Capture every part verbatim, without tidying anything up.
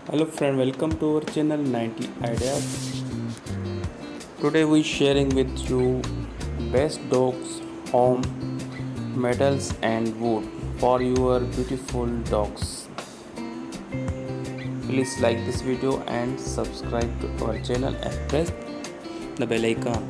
Hello friend, welcome to our channel ninety Ideas. Today we sharing with you best dogs, home, metals and wood for your beautiful dogs. Please like this video and subscribe to our channel and press the bell icon.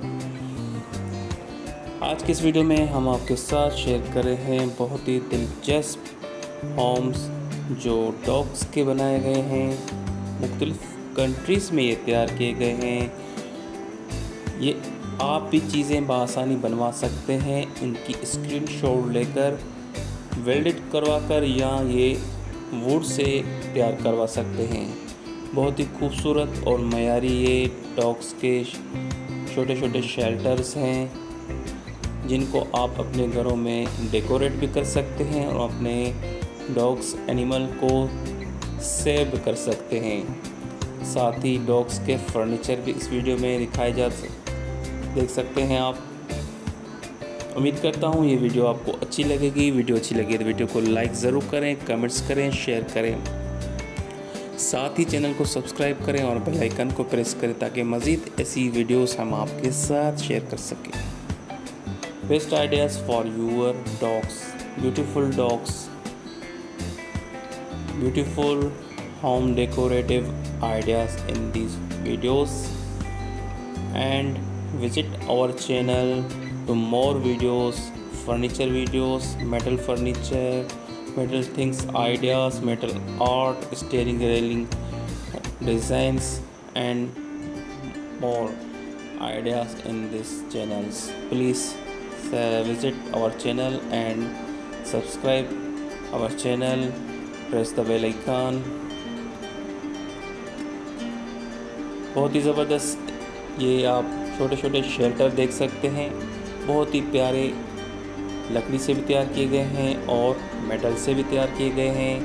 आज की इस video में हम आपके साथ share कर रहे हैं बहुत ही दिलचस्प होम्स जो डॉग्स के बनाए गए हैं। मुख्तलिफ कंट्रीज़ में ये तैयार किए गए हैं। ये आप भी चीज़ें बआसानी बनवा सकते हैं। इनकी स्क्रीनशॉट लेकर वेल्डेड करवा कर या ये वुड से तैयार करवा सकते हैं। बहुत ही खूबसूरत और मयारी ये डॉग्स के छोटे छोटे शेल्टर्स हैं जिनको आप अपने घरों में डेकोरेट भी कर सकते हैं और अपने डॉग्स एनिमल को सेव कर सकते हैं। साथ ही डॉग्स के फर्नीचर भी इस वीडियो में दिखाए जा देख सकते हैं आप। उम्मीद करता हूँ ये वीडियो आपको अच्छी लगेगी। वीडियो अच्छी लगी तो वीडियो को लाइक ज़रूर करें, कमेंट्स करें, शेयर करें। साथ ही चैनल को सब्सक्राइब करें और बेल आइकन को प्रेस करें ताकि मज़ीद ऐसी वीडियोस हम आपके साथ शेयर कर सकें। Best ideas for your dogs, beautiful dogs, beautiful home decorative ideas in these videos, and visit our channel to more videos, furniture videos, metal furniture, metal things ideas, metal art, steering railing designs and more ideas in these channels. Please Uh, visit our channel and subscribe our channel, press the bell icon. बहुत ही ज़बरदस्त ये आप छोटे छोटे shelter देख सकते हैं। बहुत ही प्यारे लकड़ी से भी तैयार किए गए हैं और मेटल से भी तैयार किए गए हैं।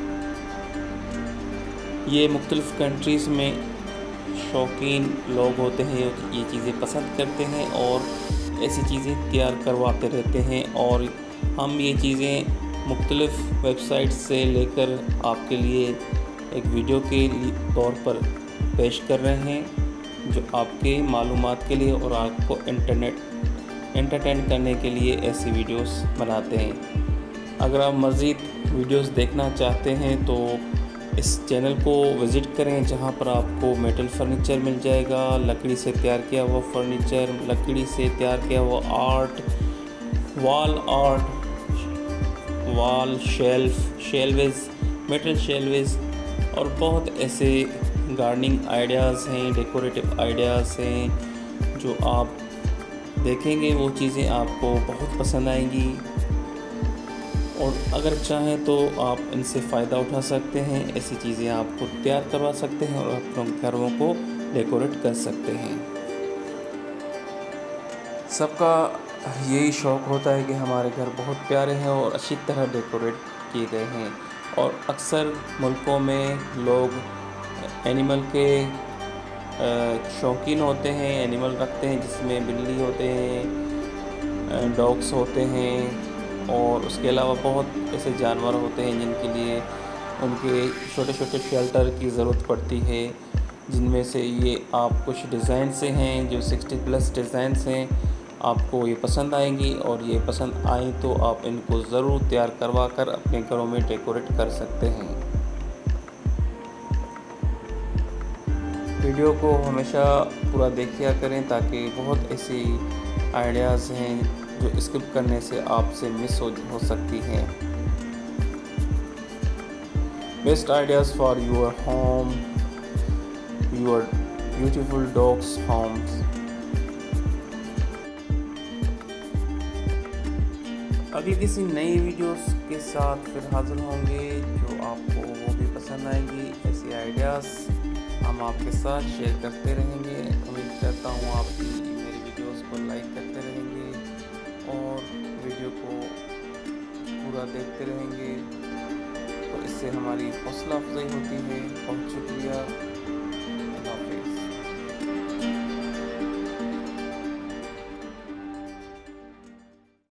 ये मुख्तलिफ़ कंट्रीज़ में शौकीन लोग होते हैं, ये चीज़ें पसंद करते हैं और ऐसी चीज़ें तैयार करवाते रहते हैं। और हम ये चीज़ें मुख्तलिफ़ वेबसाइट से लेकर आपके लिए एक वीडियो के तौर पर पेश कर रहे हैं जो आपके मालूमात के लिए और आपको इंटरनेट एंटरटेन करने के लिए ऐसी वीडियोस बनाते हैं। अगर आप मज़ीद वीडियोस देखना चाहते हैं तो इस चैनल को विज़िट करें जहां पर आपको मेटल फर्नीचर मिल जाएगा, लकड़ी से तैयार किया हुआ फर्नीचर, लकड़ी से तैयार किया हुआ art, wall art, wall shelf, shelves, metal shelves और बहुत ऐसे गार्डनिंग आइडियाज़ हैं, डेकोरेटिव आइडियाज़ हैं जो आप देखेंगे वो चीज़ें आपको बहुत पसंद आएंगी। और अगर चाहें तो आप इनसे फ़ायदा उठा सकते हैं। ऐसी चीज़ें आप खुद तैयार करवा सकते हैं और अपने घरों को डेकोरेट कर सकते हैं। सबका यही शौक़ होता है कि हमारे घर बहुत प्यारे हैं और अच्छी तरह डेकोरेट किए गए हैं। और अक्सर मुल्कों में लोग एनिमल के शौकीन होते हैं, एनिमल रखते हैं जिसमें बिल्ली होते हैं, डॉग्स होते हैं और उसके अलावा बहुत ऐसे जानवर होते हैं जिनके लिए उनके छोटे छोटे शेल्टर की ज़रूरत पड़ती है। जिनमें से ये आप कुछ डिज़ाइन से हैं जो सिक्सटी प्लस डिज़ाइंस हैं, आपको ये पसंद आएंगी और ये पसंद आए तो आप इनको ज़रूर तैयार करवा कर अपने घरों में डेकोरेट कर सकते हैं। वीडियो को हमेशा पूरा देखिया करें ताकि बहुत ऐसी आइडियाज़ हैं जो स्किप करने से आपसे मिस हो, हो सकती हैं। Best ideas for your home, your beautiful dogs homes. अभी किसी नई वीडियोस के साथ फिर हाजिर होंगे जो आपको वो भी पसंद आएगी। ऐसी आइडियाज़ हम आपके साथ शेयर करते रहेंगे। उम्मीद करता हूँ आप मेरी वीडियोस को लाइक करते रहेंगे और वीडियो को पूरा देखते रहेंगे तो इससे हमारी हौसला अफजाई होती है। बहुत शुक्रिया।